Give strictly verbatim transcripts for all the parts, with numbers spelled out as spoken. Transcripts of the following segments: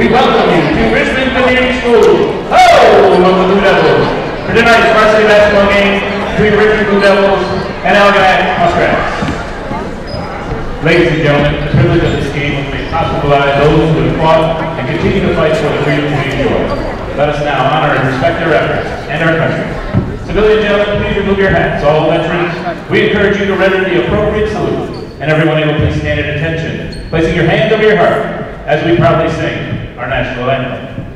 we welcome you to Richmond Community School, home of the Blue Devils, for tonight's varsity basketball game between Richmond Blue Devils and Algonac Muskrats. Ladies and gentlemen, the privilege of this game will make possible by those who have fought and continue to fight for the freedom we enjoy. Let us now honor and respect their efforts and our country. Civilian gentlemen, please remove your hats. All veterans, we encourage you to render the appropriate salute. And everyone able, please stand at attention, placing your hand over your heart as we proudly sing our national anthem.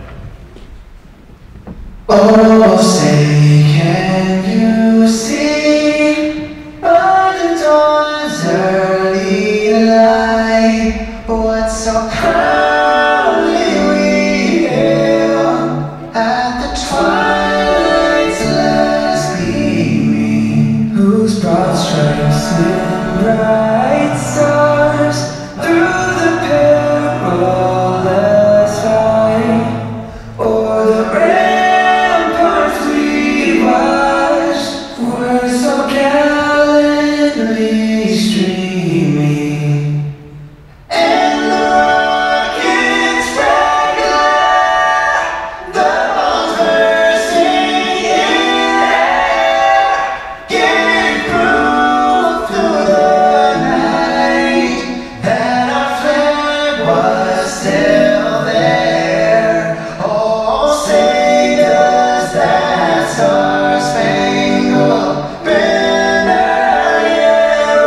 Oh, say can you see by the dawn's early light what so proudly we hail at the twilight's last gleaming, whose broad stripes and bright stars through the perilous fight o'er the ramparts we watched were so gallantly streaming, and the rockets regular, the bombs bursting in air, giving proof through the night that our flag was still there. Oh, say does that star-spangled banner yet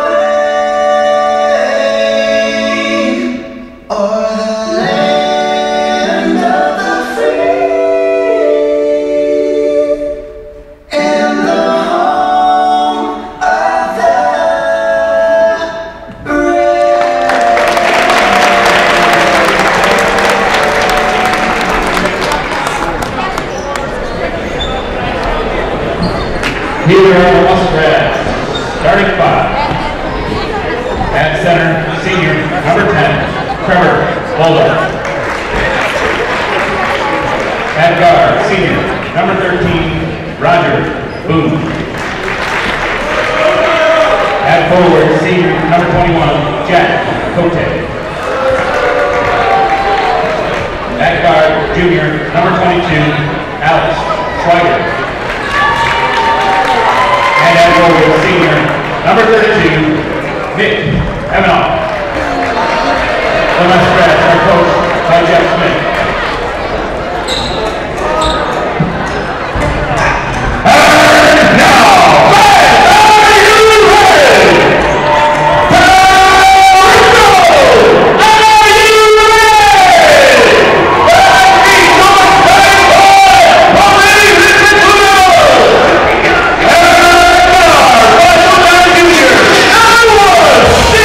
wave o'er the land of the free and the home of the brave? Here are the Muskrats, starting five. At center, senior, number ten, Trevor Bowler. At guard, senior, number thirteen, Roger Boone. At forward, senior, number twenty-one, Jack Cote. At guard, junior, number twenty-two, Alex Schweiger. And at forward, senior, number thirty-two, Nick Evanoff. The Muskrats are coached by Jeff Smith. And now, fans, are you ready? Power go! Are you ready? Let's be joined by Police Richmond Blue Devils! And our Junior, number one,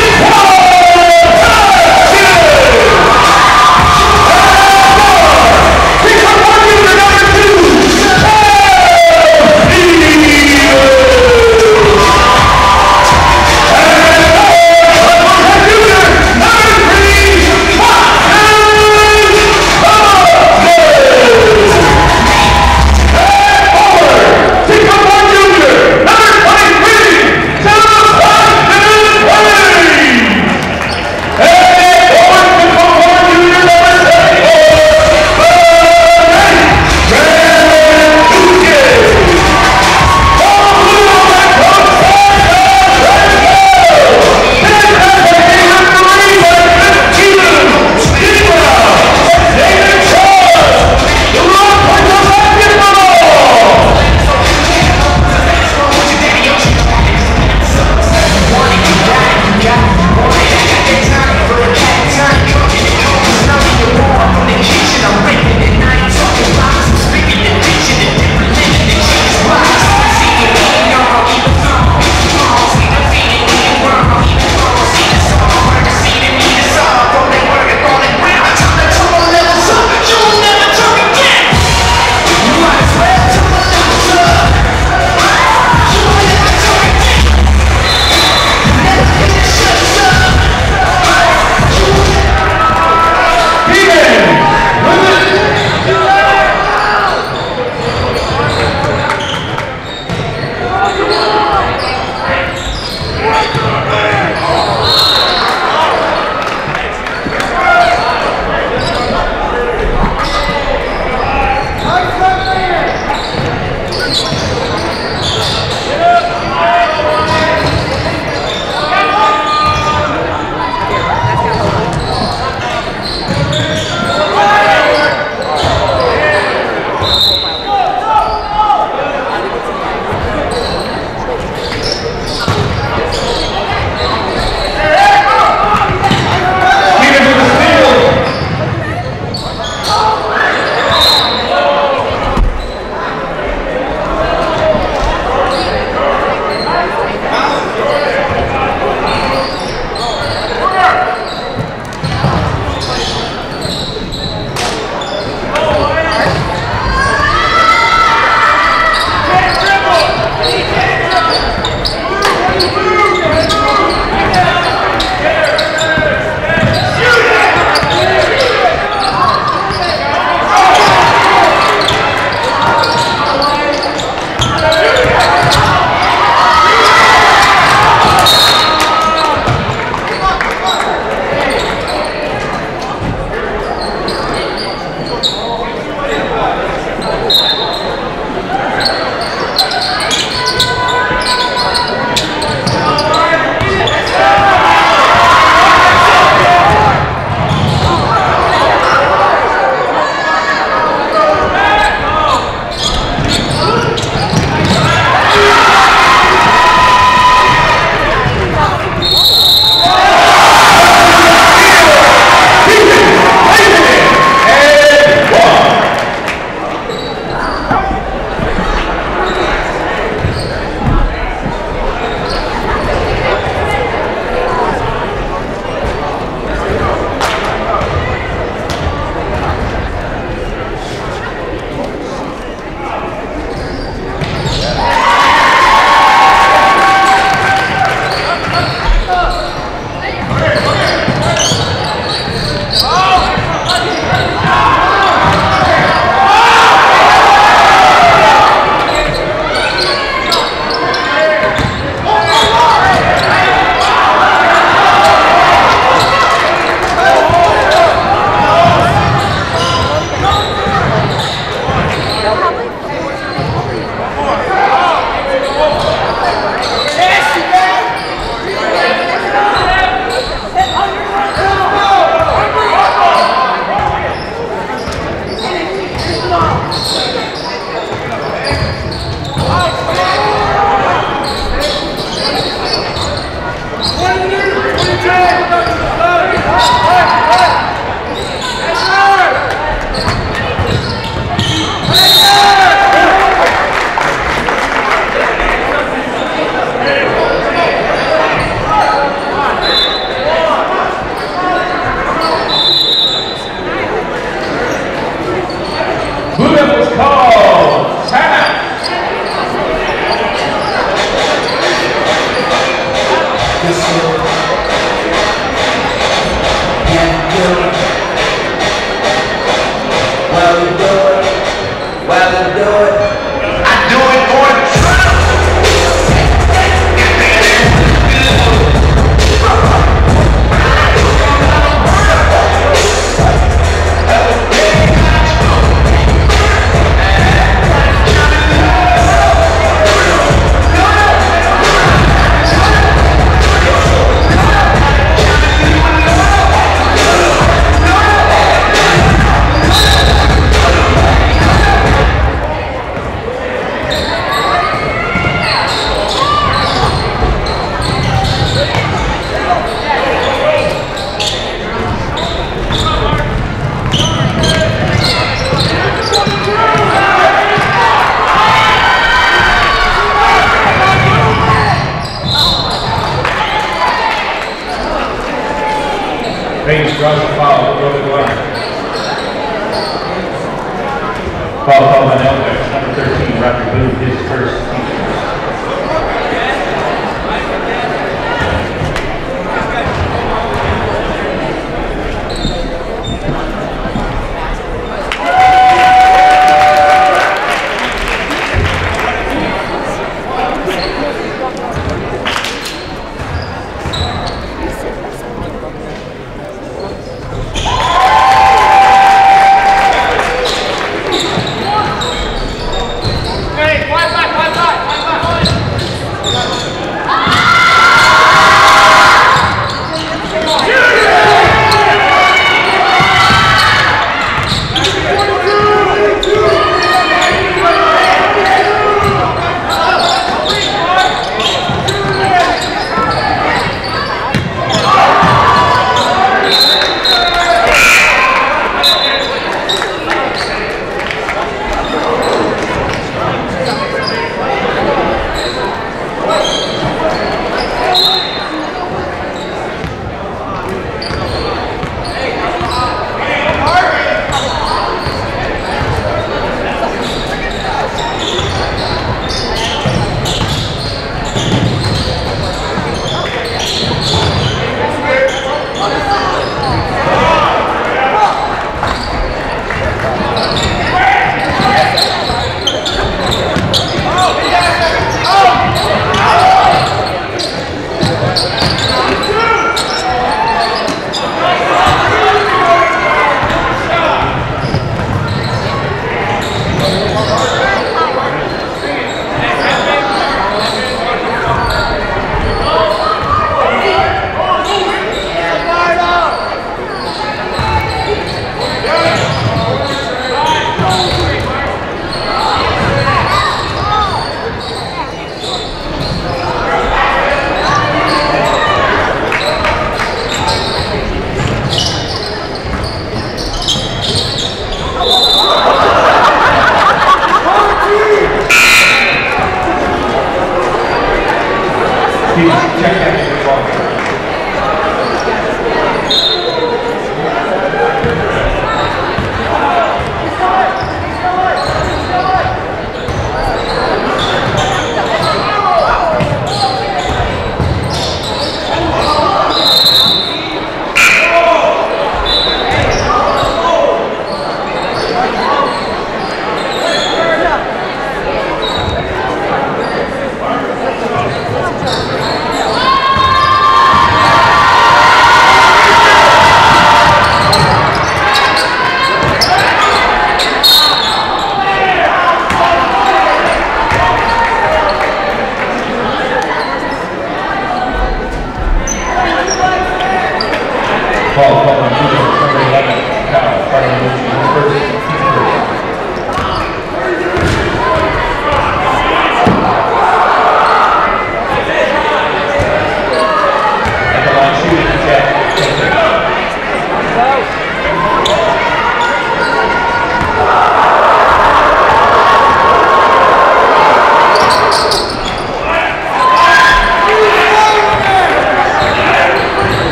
Can't do it. Well, we do it. Well, we do it. I do it for the truth. Range draws the foul, go to the line. Foul called on Algonac, number thirteen, Roger Booth, his first team.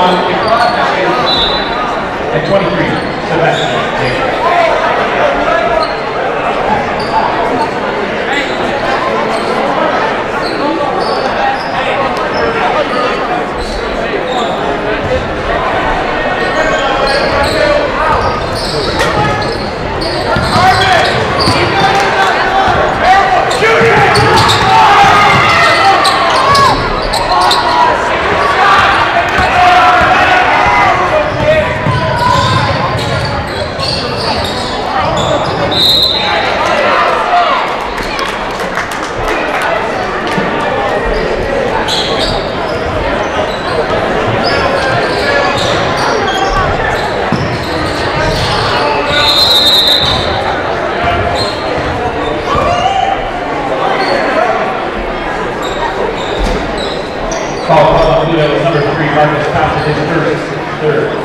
one at twenty-three, Sebastian. Number three, Marcus Thompson, his first, third.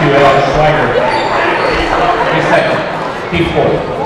you, Alex Schweiger. He's second. Team four.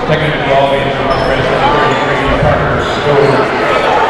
Checking into the ball game for Muskrats, number thirty-three, Parker. Go.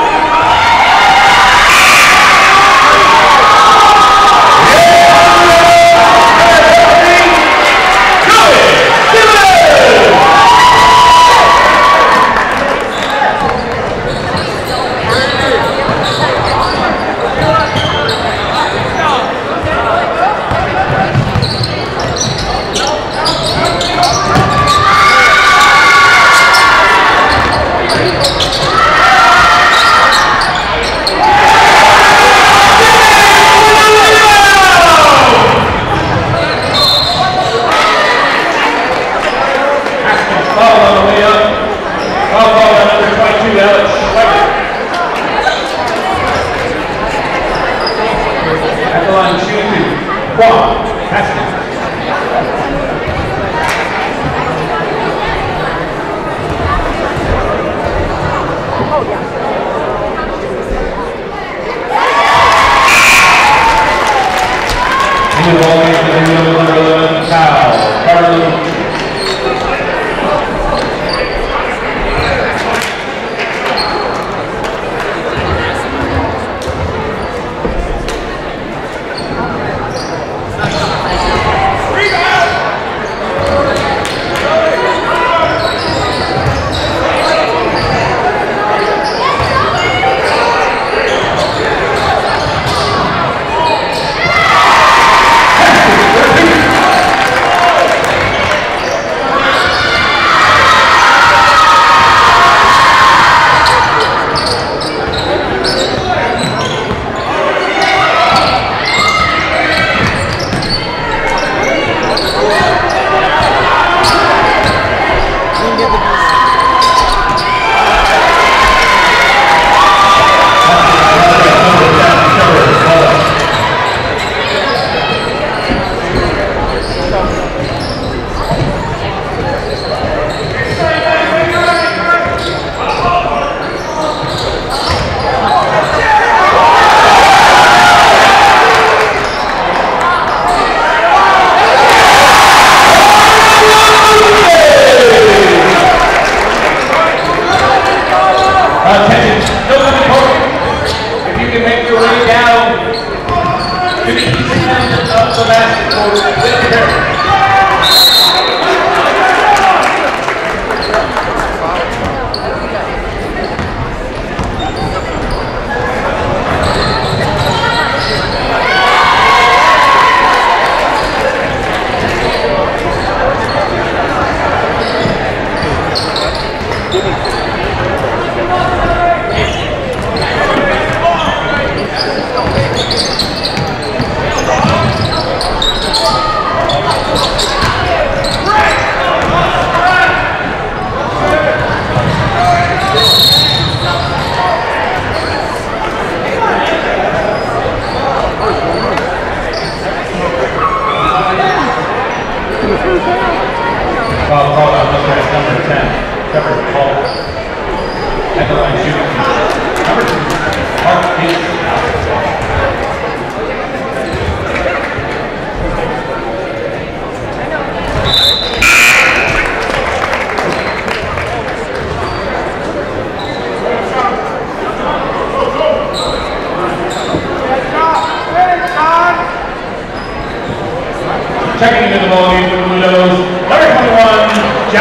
Checking into the ball game for the Blues, number twenty-one,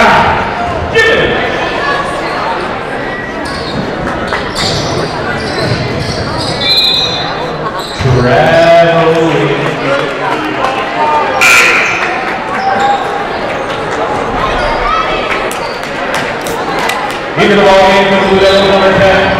John Gibbons. Traveling. Into the ball game for the Blues, number ten.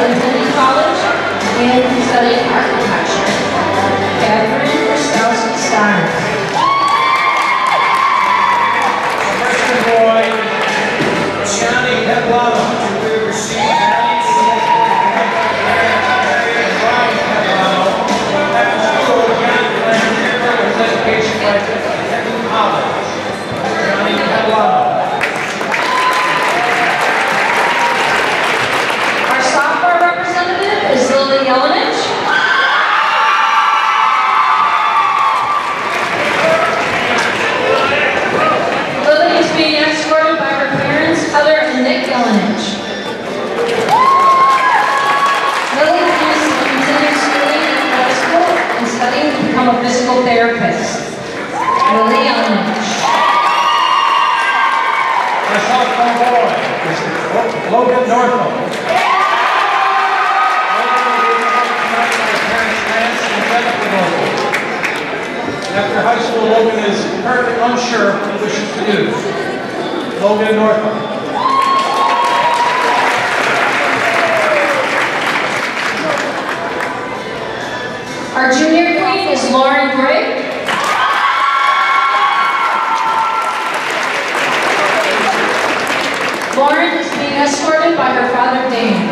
attending college and studying architecture. Catherine Rostowski Stein. Freshman boy, Johnny Peplano. Our sophomore representative is Lily Yelenich. Lily is being escorted by her parents, Heather and Nick Yelenich. Lily is continuing schooling at high school and studying to become a physical therapist. Lily Yelenich. Our sophomore boy is Logan Northam. Logan will be accompanied by his parents Lance and Jennifer Northam. After high school, Logan is currently unsure what he wishes to do. Logan Northam. Our junior queen is Lauren Gray. Lauren is being escorted by her father, Dane.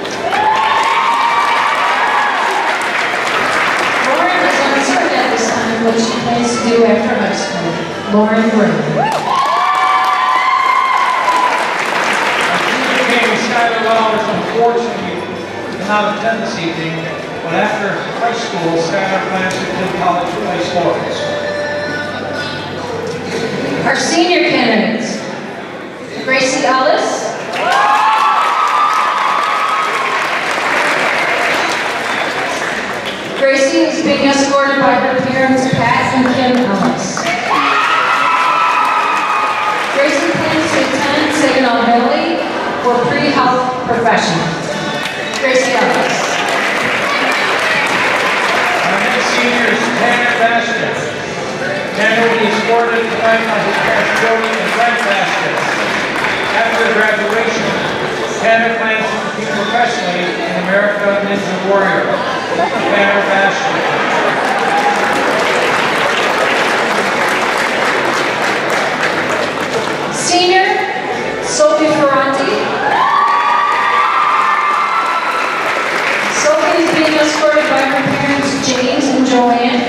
Lauren is uncertain at this time what she plans to do after high school. Lauren Gray. Our junior king, Skylar Lau, is unfortunately not attend this evening, but after high school, Skylar plans to attend college to play sports. Our senior candidates. Gracie Ellis. Gracie is being escorted by her parents, Pat and Kim Ellis. Gracie plans to attend Saginaw Valley for pre-health professional. Gracie Ellis. Our next senior is Tanner Vasquez. Tanner will be escorted tonight by his parents, Jody and Brent Vasquez. After graduation, Tanner plans to compete professionally in America Ninja Warrior. Tanner Vasquez. Senior, Sophie Ferranti. Sophie is being escorted by her parents, James and Joanne.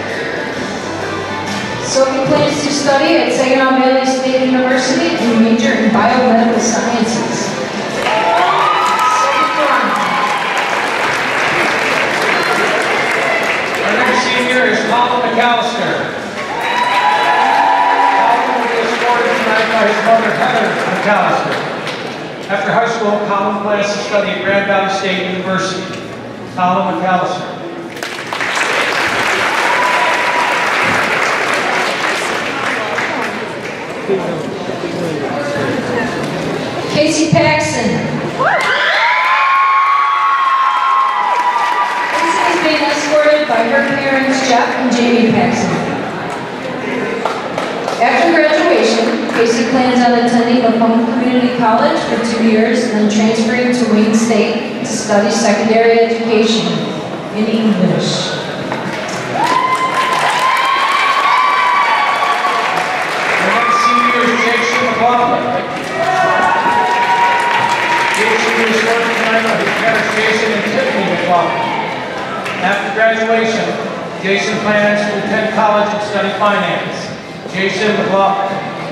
Sophie plans to study at Saginaw Valley State University and major in biomedical sciences. Sophie Ferranti. Our next senior is Colin McAllister. Colin will be escorted tonight by his mother, Heather McAllister. After high school, Colin plans to study at Grand Valley State University. Colin McAllister. Casey Paxson. Casey is being escorted by her parents, Jeff and Jamie Paxson. After graduation, Casey plans on attending Macomb Community College for two years and then transferring to Wayne State to study secondary education in English. Our next senior is Jason McLaughlin. Jason will be escorted tonight by his parents, Jason and Tiffany McLaughlin. After graduation, Jason plans to attend college and study finance. Jason McLaughlin.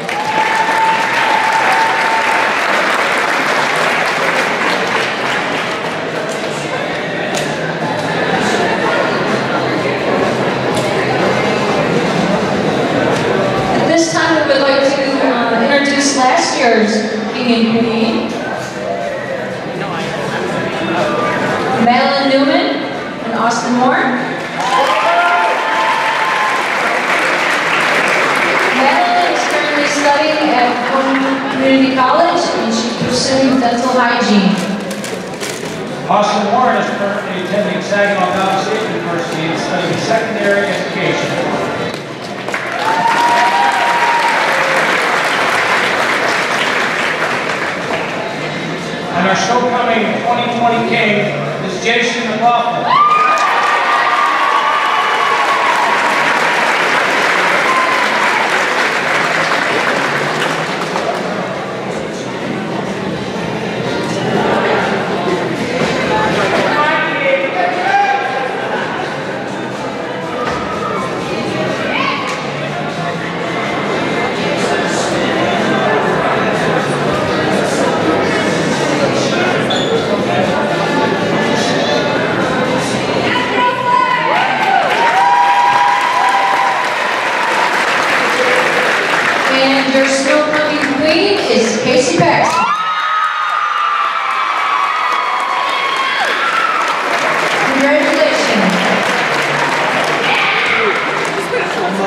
At this time, we would like to uh, introduce last year's King and Queen. Madeline Newman and Austin Moore. Madeline is currently studying at Macomb Community College and she's pursuing dental hygiene. Austin Warren is currently attending Saginaw Valley State University and studying secondary education. And our Snowcoming twenty twenty King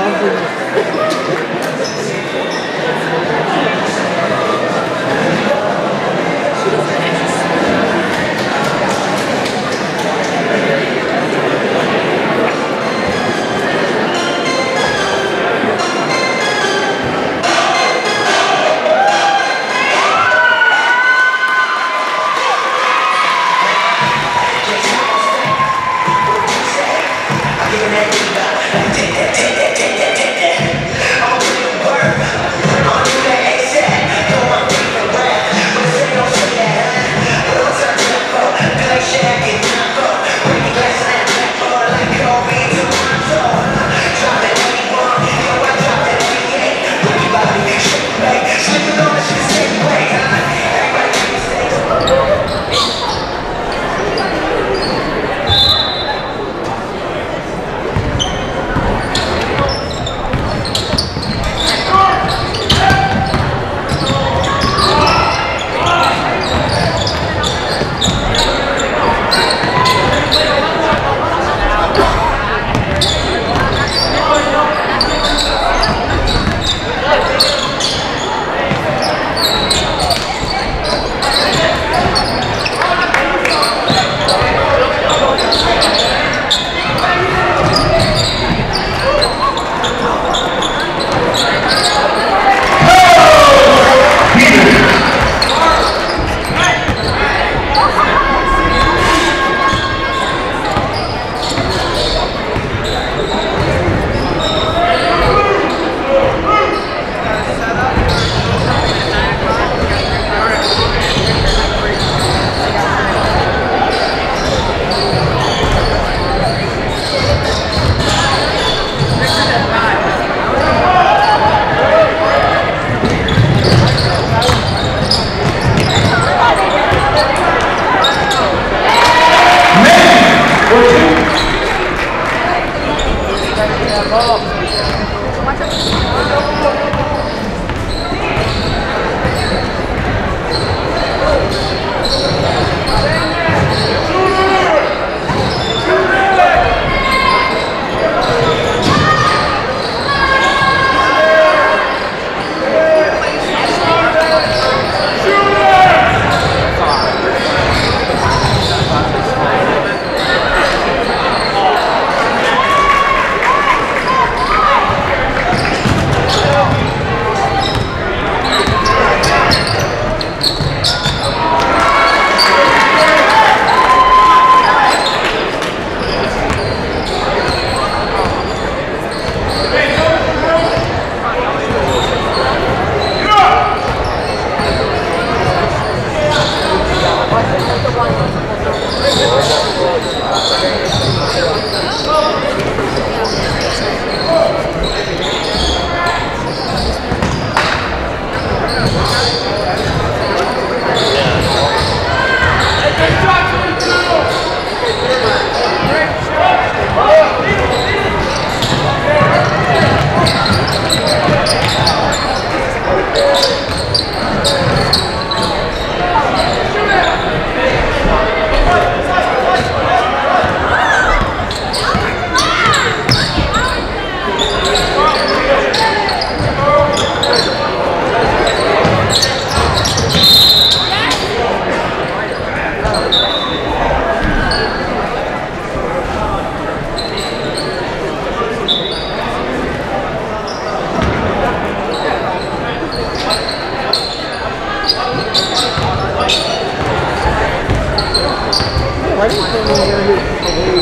Why do you think we're going to get away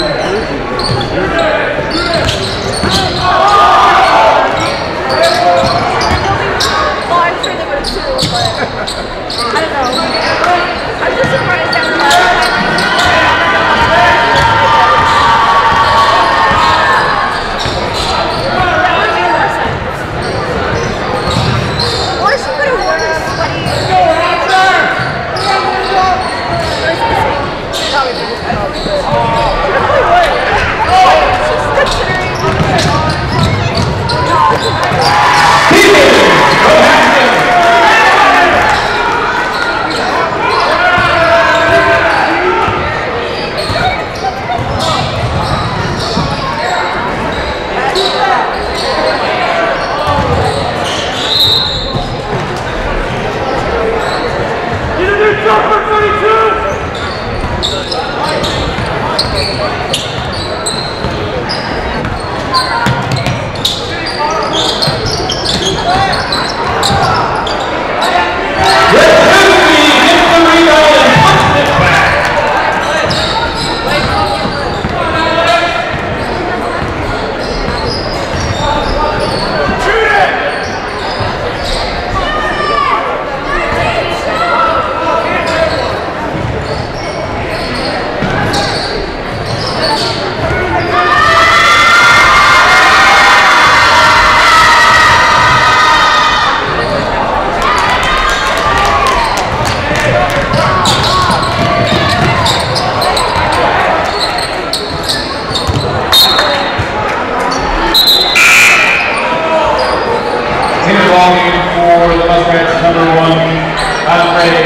Well, I'm sure they would have too, but I don't know. I'm just surprised that we're not. Probably Belonging for the Muskrats, number one, Andre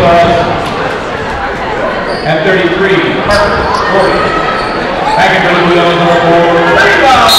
and thirty-three, Parker Gordon. Back in for the Blue Devils, number four, rebound!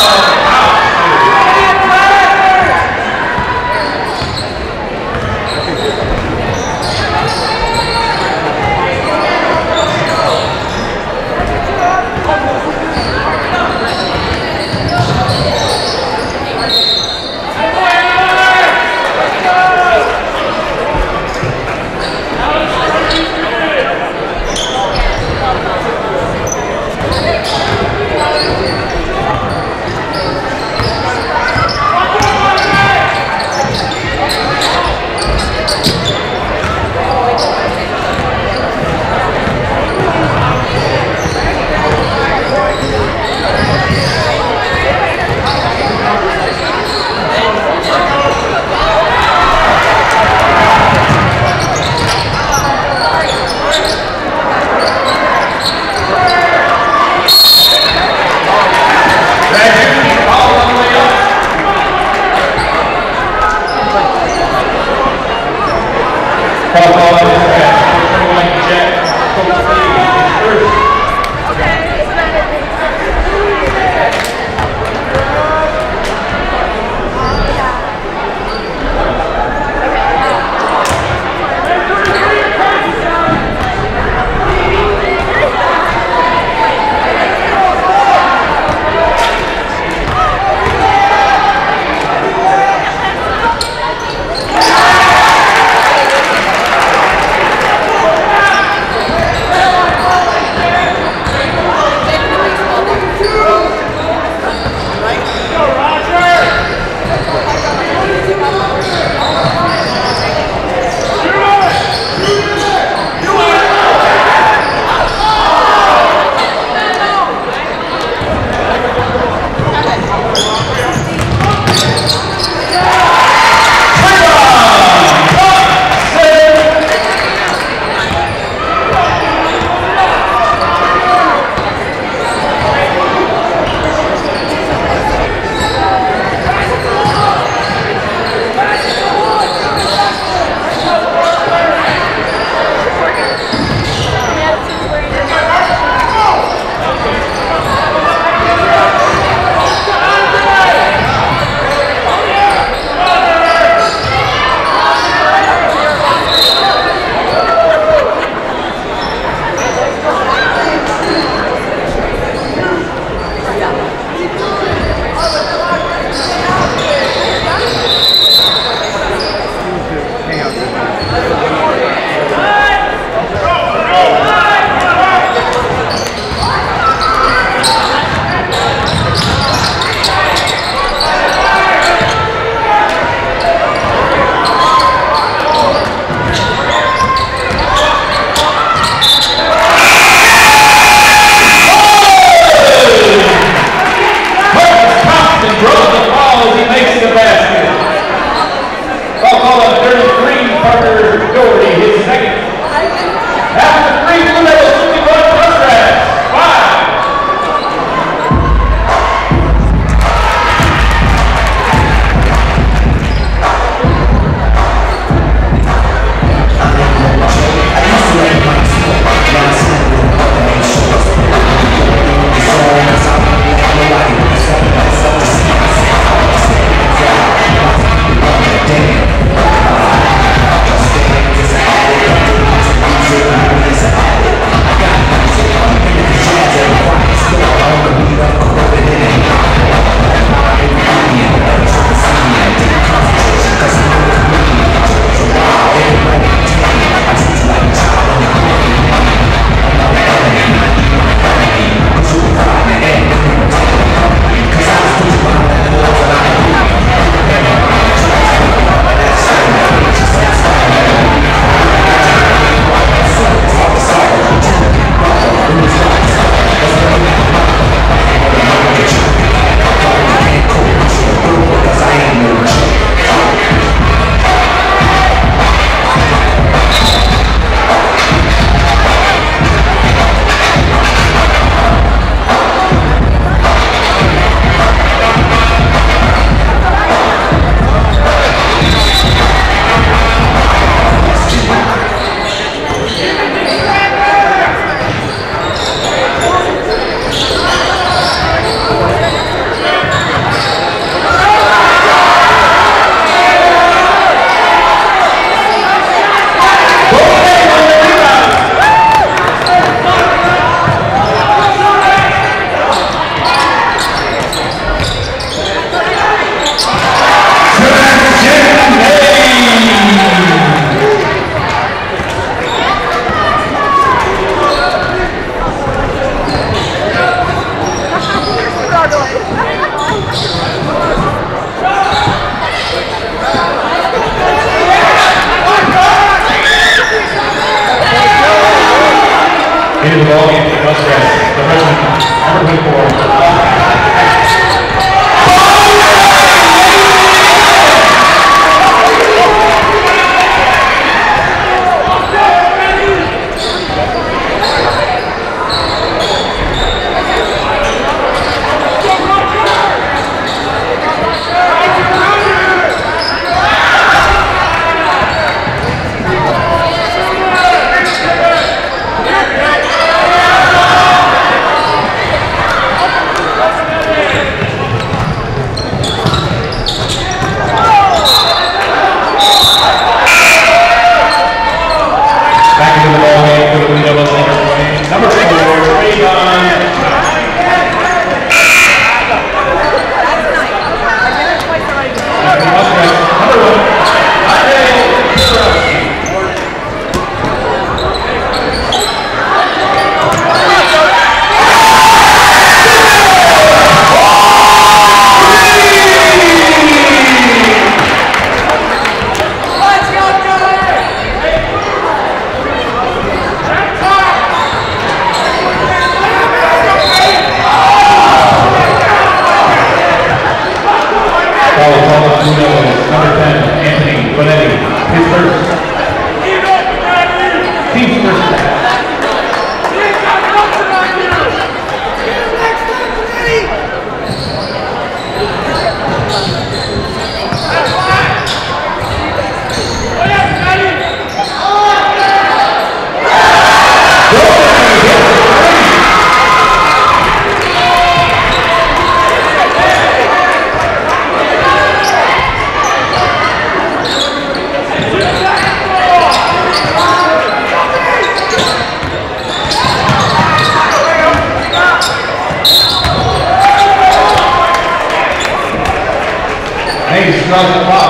draws the clock.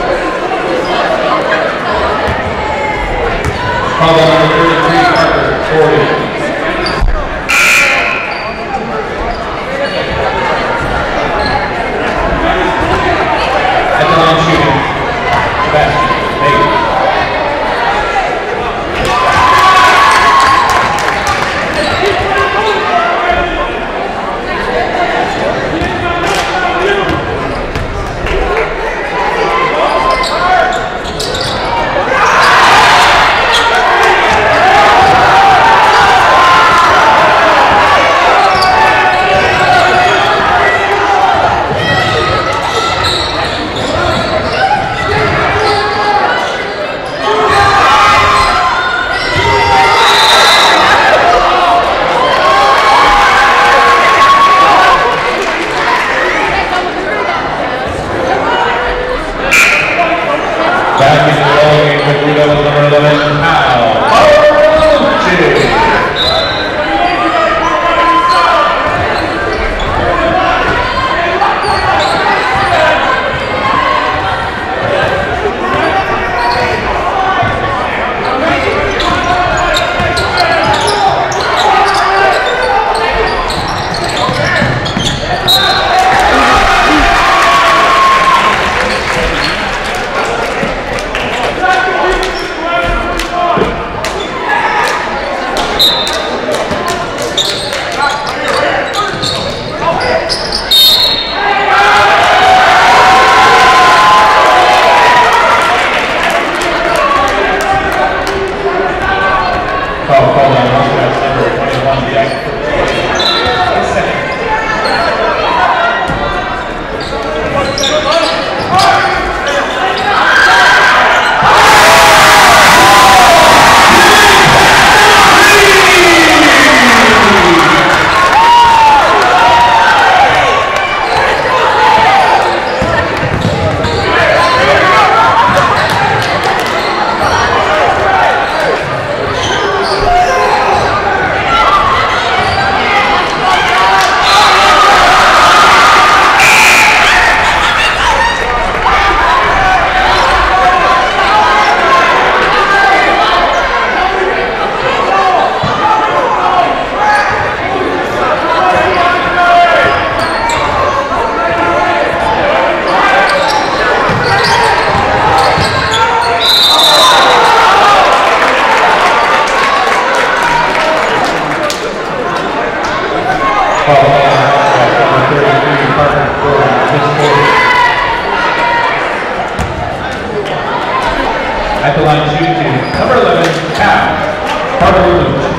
Call ball number thirty-three, Parker, forty. At the line shooting, Sebastian, eight. Back into the ball game with Blue Devils number eleven, Kyle. At the line shooting, number eleven, Cal. Carter Williams.